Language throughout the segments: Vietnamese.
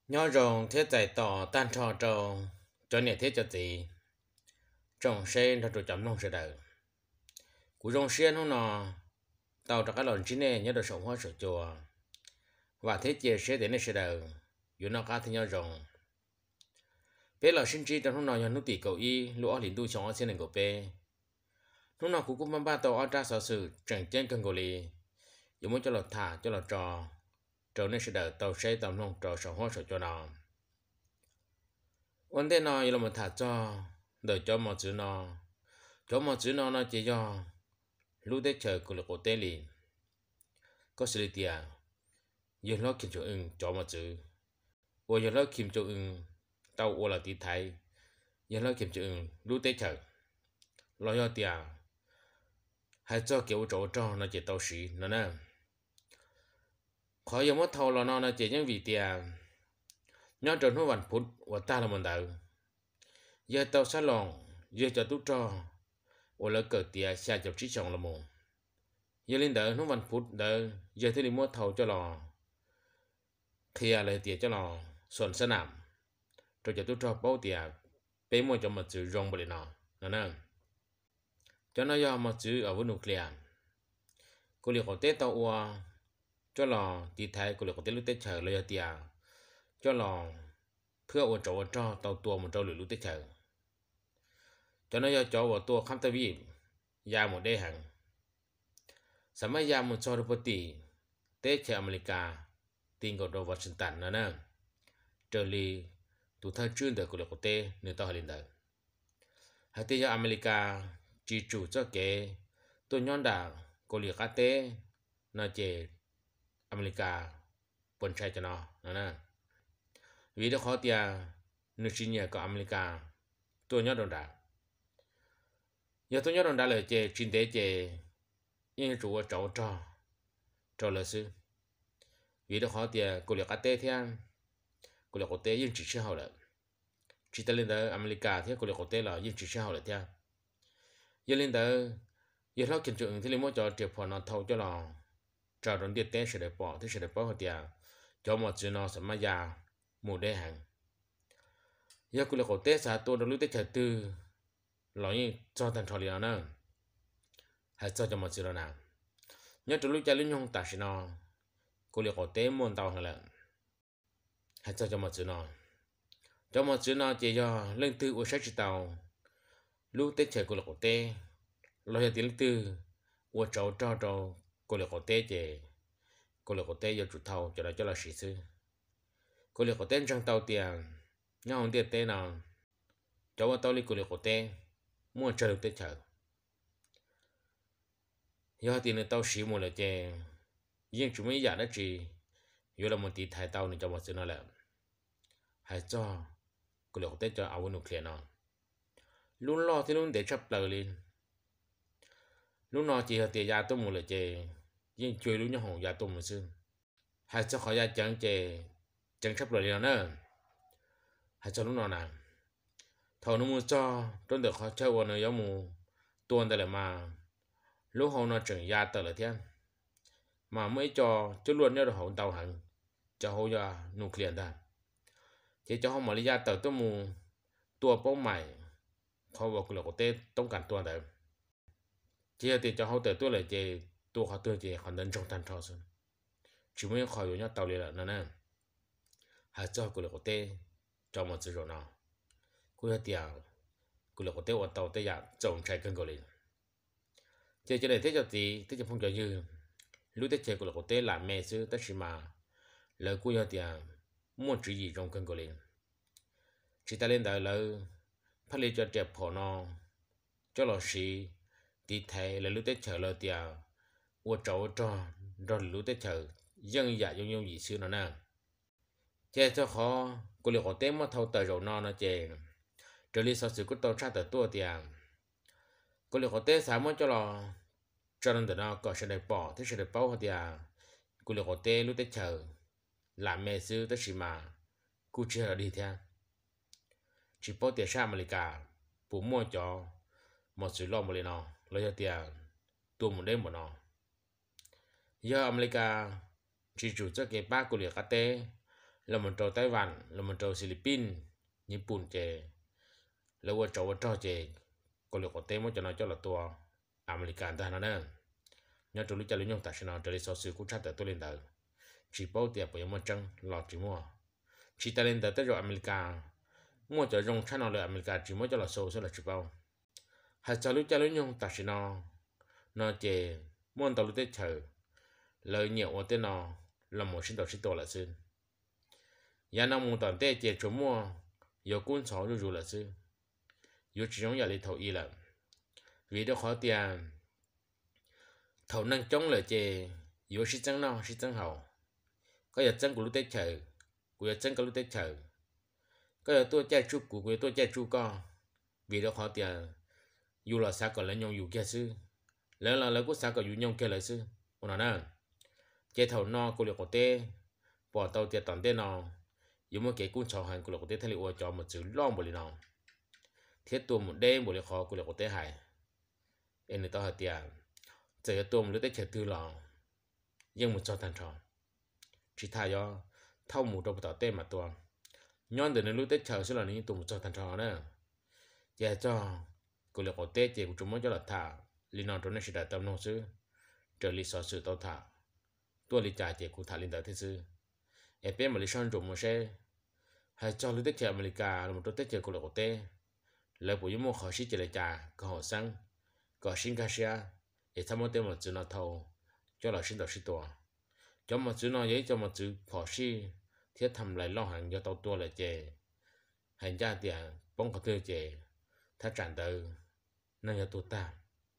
nhớ rồng thế giải tỏ tan trò trâu cho nè thế cho gì trồng sen cho tụi chấm nông sẽ đợi cú rồng sen không nọ tàu cho cái lòn chín này nhớ được sống hoa sửa chùa và thế chia sẻ đến này sẽ đợi dù nó cá thì nhớ rồng bé là sinh trí trong nó nhớ nút tỷ cầu y lúa liền tu sống ở trên này của bé lúc nào cũng cũng ba tàu ở ra sở sự chẳng trên cần gọi li dù muốn cho lọt thả cho lọt trò trò nên sẽ đợi tàu xe tàu nông trò sống hoa sửa cho nó vấn đề nó là một thả cho đợi cho một chữ nó chỉ cho lúc đấy chờ của lực của tê liền có sự tiền giờ nó kiếm chỗ cho một chữ và giờ nó kiếm chỗ tàu ô là tí thái giờ nó kiếm chỗ lúc đấy chờ lo cho tiền hay cho kiểu chỗ cho nó chỉ tàu xí nó nè khỏi giờ mất thầu là nó chỉ những vì tiền nhớ trong nó vẫn phút và ta là một đầu giờ tàu sát lòng giờ cho tút cho và lỡ cờ tiền xa cho trí chồng là một giờ lên đỡ nó vẫn phút đỡ giờ thì đi mua thầu cho lò khi lại tiền cho lò xuân sân nằm rồi cho tôi cho bao tiền bé mua cho một chữ rong bự nọ nó nè cho nó do một chữ ở với nuclear cô liệt có tết tàu qua cho lò thì thay cô liệt có tết lúc tết chờ lấy tiền cho lòเพื่อว่าcho tàu tua một trâu lửa lúc tết chờ cho nó do cho vào tua khám tay viยา một đê hàng สมัยยามมุชอรุปติเตชอเมริกาติงกอดวอชิงตันนะเจอลีตุท่าจื้นเดกุลโกเตเนตอฮลินเดอฮัตติยาอเมริกาจีจูเจ้าเกตัวย้อนดากุลิกาเตนาเจอเมริกาปนชัยจะนอนะวิดีโอเตียนุชิเนียกับอเมริกาตัวย้อนดาอย่าตัวย้อนดาเลยเจจินเตเจ因主我找了是，为了好点，过了个带天，过了个带因支持好了，只得领导อเมริกาที่过了个带了因支持好了天，因领导因เราkiến trúcที่เราจะเจ็บพอเราเท่าจะเราจะโดนเดือดเตะเสียปอที่เสียปอเขาเดียจะมาจีนอสมัยยาหมู่ได้หังยา过了个带สาตัวเรารู้ได้เฉยตื้อหล่อยิ่งจอตันทอลีนะhay cho một chuyện nào nhớ từ lúc cha linh nhung ta xin nó cô liệt có tế môn tàu là hay cho một chuyện nào cho một chuyện nào chỉ cho lên tư của sách tàu lúc tết trời cô liệt có tế lo cho tiền tư của cháu cho cô liệt có tế chỉ cô liệt có tế cho chủ thầu cho là sĩ sư cô liệt có tế trong tàu tiền nhau không tiền tế nào cháu tàu liệt cô liệt có tế mua chơi được tết trời giờ thì người tao xí một là chè riêng chúng mấy giả đó chỉ giờ là một tí thái tao nên cho một sự nó là hay cho cái lộc tết cho áo nụ kia nó luôn lo thì luôn để chấp lời lên lúc nào chỉ là tiền gia tôi một là chè riêng chơi lúc nhau hồng gia tôi một xưa hay cho khỏi gia chẳng chè chẳng chấp lời lên nữa hay cho lúc nào nào thầu nó mua cho tôi được họ chơi vào nó giống mù tuần đây là mà lúc họ nó chẳng gia tờ là thiên mà mới cho chứ luôn nhớ được họ tàu hẳn cho họ ra nụ liền ta chỉ cho họ mà lý gia tờ tôi mù tua bóng mày họ vào cái lỗ tê tông cảnh tua đấy chỉ là thì cho họ tờ tôi là chỉ tua họ tôi chỉ họ nên trong thành thọ rồi chỉ mới khỏi nhau tàu liền là nè hay cho cái lỗ tê cho một sự rồi nào cứ là tiền cái lỗ tê vào tàu tê giả trồng trái cân cầu liền chơi cho này thế cho tí thế cho phong trào như lúc tết chơi của lộc tết làm mẹ xứ tất nhiên mà lời của nhau tiền muốn chỉ gì trong cơn cổ liền chỉ ta lên đời lời phát lên cho đẹp phổ nó cho lọ xí tí thầy là lúc tết chờ lời tiền của cháu cho rồi lúc tết chờ dân dạ giống như gì xưa nó nè chơi cho khó của lộc tết mà thâu tờ rồi nó chơi trở đi sau sự của tàu tra tờ tua tiền cô liệt có tế sáng mới cho là cho nên từ đó có sẽ để bỏ thế sẽ để bao thì cô liệt có tế lúc tết chờ làm mẹ sư tất nhiên mà cô chưa đi theo chỉ bao tiền sang America bố mua cho một sự lo một lần nào lấy cho tiền tua một đêm một nào giờ America chỉ chủ cho cái ba cô liệt có tế là một trâu Taiwan là một trâu Philippines Nhật Bản chế là một trâu chế có lực có tên mới cho nó cho là tua American ta nó nè nhớ trâu lúc cha lúc nhung ta sẽ nó trở lại số sự cũng chắc tới tôi lên đời chỉ bao tiền bởi một chân lọt chỉ mua chỉ ta lên đời tới rồi America mua cho dùng channel là America chỉ mua cho là số là chỉ bao hai cha lúc nhung ta sẽ nó chế muốn tàu lúc tết chờ lời nhiều ở tên nó là một sinh tổ là xin nhà nó muốn toàn tết chế chủ mua有工潮入了是有这种压力头一了vì đó khó tiền thầu năng chống là chế有是真nào是真好có giờ chân của lúc tết chờ của giờ chân của lúc tết chờ có giờ tôi chạy chú của tôi chạy chú con vì đó khó tiền dù là sao còn lấy nhau dù kia sư lỡ là lấy của sao còn dù nhau kia lại sư ôn nè chế thầu no của liệu của tê bỏ tàu tiền toàn tê nó dù mà cái cuốn sổ hàng của liệu của tê thay liệu cho một chữ long một lần nào thiết tuồng một đêm một lần khó của liệu của tê hải em người ta hỏi tiền giờ tuồng lúc tê chờ tư lòng nhưng một cho thành tròn chỉ thay do thâu một đầu tàu tê mà tuồng nhon từ nơi lúc tết chờ sẽ là những tuồng một cho thành tròn nữa giờ cho của liệu của tê chỉ của chúng mới cho là thả linh non trong này sẽ đạt tâm nông sư trở lý sở sự tàu thả tôi lý trả chỉ của thả linh đạo thế sư em biết mà lý son trùng một xe hay cho lúc tết chờ America là một tết chờ của liệu của tê lời của những môn khó sĩ chỉ là trả có họ sang có sinh ca xe để tham mô tên một chữ nào thầu cho là sinh đạo sĩ tòa cho một chữ nào giấy cho một chữ khó sĩ thiết thầm lại lo hàng cho tàu tua là chè hành gia tiền bông có tư chè ta tràn tới nên là tụt ta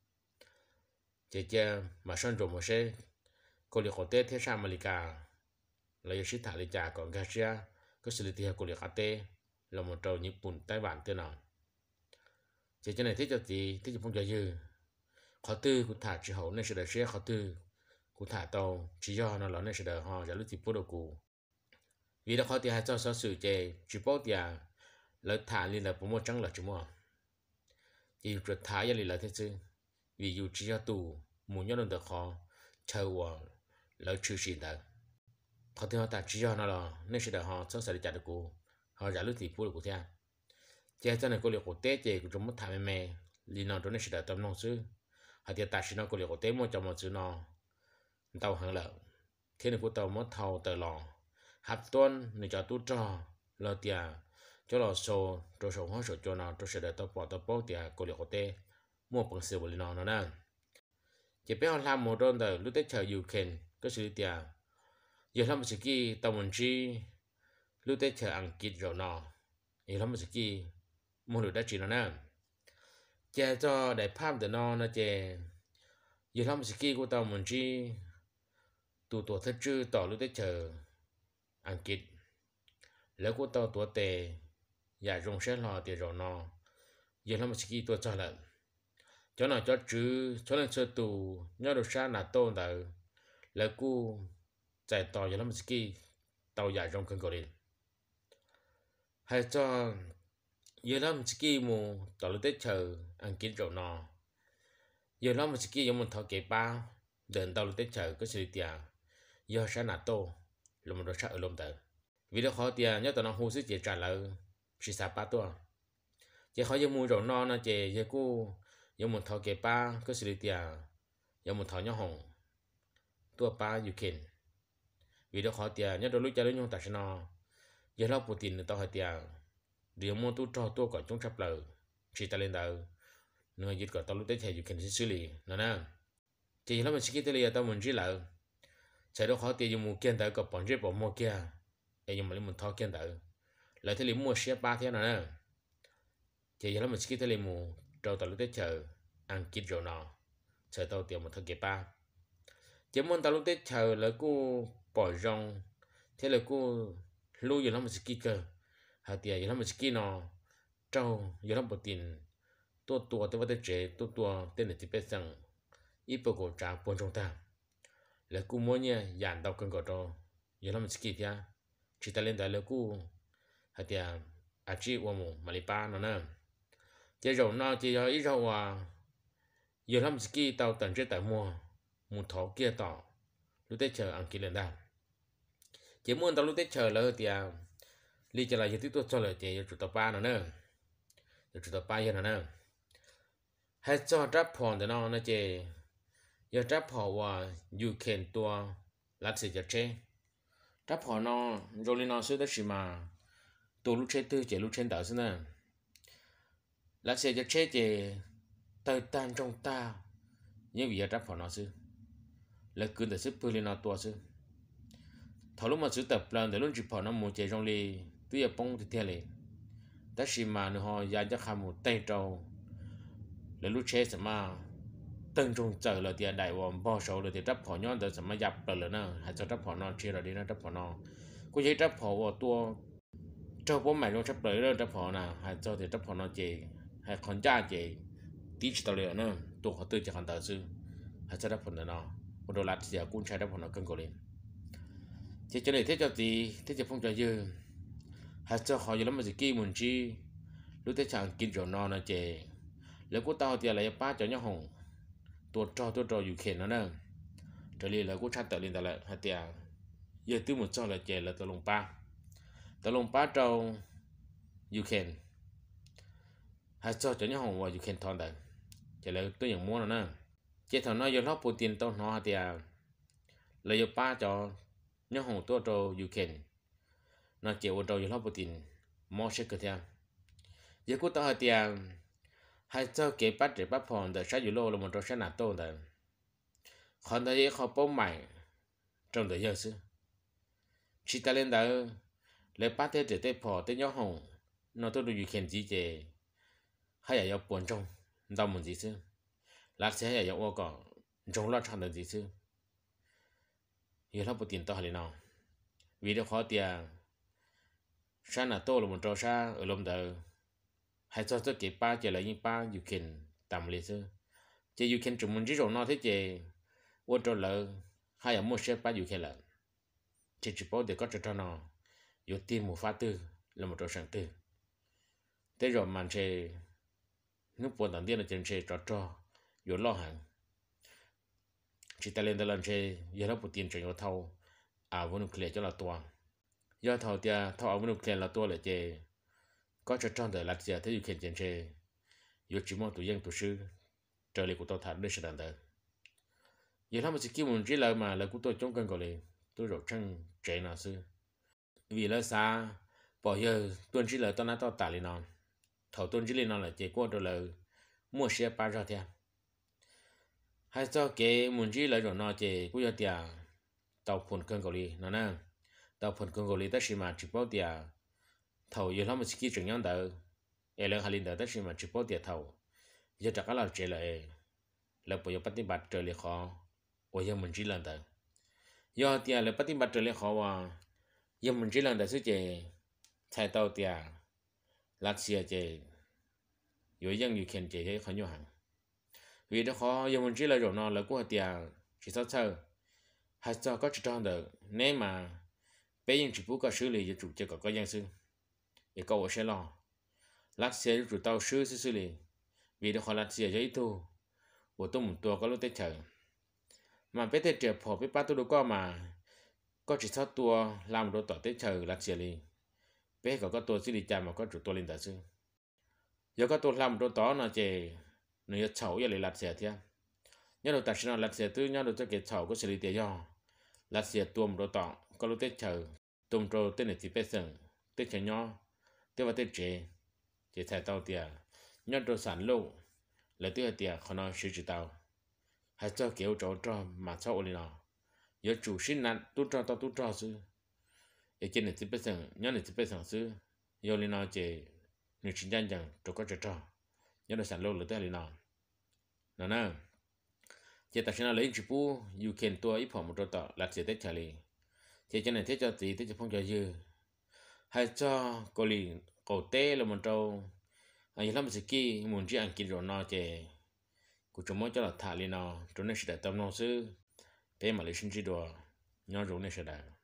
chè chè mà son trộm một xe cô liệt khổ tết thế sang America là sĩ thả lý trả còn ca xe có sự lý của liệt khá tê là một trâu Nhật Bản Tây Bản tên nào chỉ cho này thích cho gì thích cho phong trào dư khó tư của thả chỉ hậu nên sẽ đợi xe khó tư của thả tàu chỉ do nó là nên sẽ đợi họ giả lúc thì bố đồ cụ vì đã khó thì hai cho sở sự chè chỉ bố thì lợi thả liên lạc của một trắng là chúng mà chỉ trượt thả ra liên lạc thế chứ vì dù chỉ cho tù muốn nhớ được khó chờ vào lợi trừ xin được khó thì họ thả chỉ do nó là nên sẽ đợi họ sớm sẽ trả được cụ họ giả lúc thì bố đồ cụ theo chế cho này cô liệu của tết chế của chúng mất thả mẹ li nó trong này sẽ đợi tâm nông sư họ tiệt tài nó cô liệu của tết mua cho một chữ nó tàu hàng lợn thế này của tàu mất thầu tờ lò hạt tuân này cho tu cho lo tiền cho lo sổ cho sổ hóa sổ cho nó cho sẽ đợi tàu bỏ tiền cô liệu của tết mua bằng sữa li nó nè chỉ biết họ làm một đòn tờ lúc tết chờ Ukraine có sự tiền giờ làm một sự kia tàu mình chi lúc tết chờ Anh Quốc rồi nó giờ làm một sự kia mua được đã chỉ nó nè chế cho đại pháp để nó chế giờ làm sự kia của tao mình chỉ tụ tuổi thất chư tỏ lúc tết chờ Anh Quốc lấy của tao tuổi tệ giả dùng xét lò tiền rồi nó giờ làm sự kia tôi cho là cho nó cho chữ cho nên sơ tù nhớ được sao là tôn tao lấy của giải tỏ giờ làm sự kia tao giả dùng cần gọi đi hay cho giờ làm một cái mù tao lúc tết chờ Anh Quốc rồi nó giờ làm một cái giống một thằng kể ba đền tao lúc tết chờ có sự tiền giờ sẽ nạt tô là một đồ sát ở lồng tờ vì đó khó tiền nhớ tao nó hú sức chỉ trả lời chỉ sao ba tuổi chỉ khó giờ mua rồi nó chỉ giờ cô giống một thằng kể ba có sự tiền giống một thằng nhỏ hồng tua ba Ukraine vì đó khó tiền nhớ tao lúc chơi lúc nhung tại sao nó giờ nó Putin tao hỏi tiền điều môn tu cho tôi còn trong chấp lời chỉ ta lên đầu người dịch gọi tao lúc tới thầy dù cần xử lý nó nè chỉ là mình chỉ cái tao mình chỉ là chạy đó khó tiền dùng một kiện tới gặp bọn rết bỏ mua kia để dùng mà lấy một thao kiện tới lại thế mua xe ba thế nào nè chỉ là mình chỉ cái mua trâu tao lúc tới chờ ăn kít rồi nó chờ tao tiền một thằng kẹp ba chỉ muốn tao lúc tới chờ là cô bỏ rong thế là cô lưu giờ nó mình chỉ cơ hạt tiền giờ nó mình chỉ nó trâu giờ nó bỏ tiền tua tôi vẫn chế tua tên là chỉ biết rằng ít bao gồm trả bốn trong ta là cú mua nhá giảm đau cân gọt rồi giờ nó mình chỉ kia chỉ ta lên đây là cú hạt tiền à chỉ qua mù mà lấy ba nó nè chỉ rồi nó chỉ ít rồi giờ nó mình chỉ tàu tận chế tại mua một thỏ kia tỏ lúc tới chờ ăn kia lên đây chỉ muốn tao lúc tết chờ là thì lý cho là giờ tiếp tục cho là chỉ chủ tàu ba nữa chủ tàu ba giờ nữa hay cho trap phòn để nó chỉ giờ trap phò và you can tua lát sẽ giờ chơi trap phò nó rồi nó sẽ đó chỉ mà tôi lúc chơi tư chỉ lúc chơi đỡ xin nè lát sẽ giờ chơi chỉ tay tan trong ta nhưng vì giờ trap phò nó sư là cứ để sức bơi lên nó tua sư thầu lúc mà sử tập lần để lúc chụp phò nó một chơi trong li tuy là bông thì theo li đó chỉ mà nó họ giờ cho khám một tay trâu để lúc chơi sẽ mà tân trung chờ là tiền đại王bao số là tiền chấp phò nhon để mà dập rồi nữa hay cho chấp phò non chia rồi đi nó chấp phò non có giấy chấp phò vào tua cho bố mẹ luôn chấp rồi chấp phò nào hay cho tiền chấp phò non chị hay con cha chị tí chỉ tao liền nữa tua họ tư chỉ còn tờ sư hay cho chấp phò nó một đồ lạt giờ cũng chạy chấp phò nó cân cổ lên chỉ cho này thế cho gì thế cho phong trào dư hay cho họ giờ lắm mà gì kia muốn chi lúc thế chẳng kinh rồi non nó chị nếu cô tao thì lại ba cho nhau hồng tôi choอยู่เข็นnó nè trở lại là cũng chặt tự lên lại hạt tiền giờ từ một cho là chè là tao lồng ba trâuอยู่เข็นhạt cho nhau hồng vàอยู่เข็นthon đấy chè là tôi nhận mua nó nè chè thằng nó giờ nó Putin tao nó hạt tiền là giờ ba cho nhau hồng tôi trâuอยู่เข็นnó chè ô trâu giờ nó Putin mua sẽ cơ theo giờ cô tao hạt tiền hay cho cái bắt để bắt phòng để sát lô là một trong sát nát tôn đấy còn đây họ bông mày trong đời giờ xưa chỉ ta lên đó lấy bắt thế để tới phò tới nhau hồng nó tôi được khen gì chứ hay là buồn trong đau muốn gì xưa lát sẽ là ô cỏ trong lo chọn được gì xưa giờ nó bớt tiền to hay nào vì nó khó tiền sát nát tôn là một trong sát ở lồng đời hay cho cái ba chỉ là những ba you can tạm lý sư chỉ you can chúng mình chỉ rồi nó thế chỉ ô tô lợ hay là một xe ba you can lợ chỉ bảo để có cho nó有tiền một phát tư là một trò sáng tư thế rồi mình sẽ nước buồn đầu tiên là trên sẽ cho有lo hàng chỉ ta lên đó lần sẽ giờ nó một tiền chuyển vào thầu vẫn clear cho là toàn do thầu thì thầu vẫn clear làตัวlà chỉ có cho trong đời lạc giờ thế you can trên chơi yo chỉ mong tụi dân tụi sư trở lại của tôi thà để sự đàn đời giờ他们是基本只来嘛来của tôi trong cần gọi là tôi rồi chân chạy nào sư vì là sao bỏ giờ tuần chỉ là tôi nói tôi tải lên non thầu tuần chỉ lên non là chỉ qua rồi là mua xe ba ra theo hay cho cái muốn chỉ là rồi nó chỉ cũng giờ tiền tàu phun cần gọi là nó nè tàu phun cần gọi là tất nhiên mà chỉ bảo tiền thầu giờ nó chỉ chừng nhau đỡ, em lên hai linh đỡ tất nhiên mà chỉ bảo tiền thầu, giờ chắc là chơi lại, là bây giờ bắt đi bắt chơi lại khó, bây giờ mình chỉ làm đỡ, giờ tiền là bắt đi bắt chơi lại khó à, giờ mình chỉ làm đỡ chứ chơi, thay tàu tiền, lát xe chơi, giờ dân điều khiển chơi khó nhiều hàng, vì đó khó giờ mình chỉ là rồi nó là của tiền chỉ sao sao, hay sao có chỉ trong đỡ, nếu mà bây giờ chỉ có xử lý giờ chủ chơi có dân sư也告我些了，那些主到是哩，vì đó họ là xe giấy thu,我都唔多個都得chờ, mà biết thế chờ phò biết bắt tôi đâu có mà, có chỉ sáu tua làm đồ tỏ tới chờ là xe li, biết có tua xử lý chạm mà có chủ tua lên đại sư, giờ có tua làm đồ tỏ nó chỉ, nó chậu giờ lại là xe thế, nhớ đồ tài sinh là xe tư nhớ đồ cho cái chậu có xử lý tiền do, là xe tuồng đồ tỏ có lúc tới chờ, tuồng đồ tên này chỉ biết sừng, tới chờ nhau thế và thế chế thay tàu tiền nhớ đồ sản lộ lấy tiền tiền họ nói sử dụng tàu hay cho kiểu chỗ cho mà sau này nào giờ chủ sinh nạn tu cho sư ở trên này chỉ biết rằng nhớ này chỉ biết rằng sư giờ này nào chế người chính danh rằng chỗ có cho nhớ đồ sản lộ lấy tiền nào nào nè chế ta sẽ nói lấy chụp bu you can tua ít phòng một chỗ tàu là chế tết trả lời chế trên này thế cho tí thế cho phong cho dư hay cho cô lì cổ tê là một trâu anh làm gì kia muốn chỉ ăn kia rồi nó chè của chúng mới cho là thả lên nó chúng nó sẽ tâm nó sư thế mà lấy sinh chỉ đồ nhau rồi nó sẽ đạt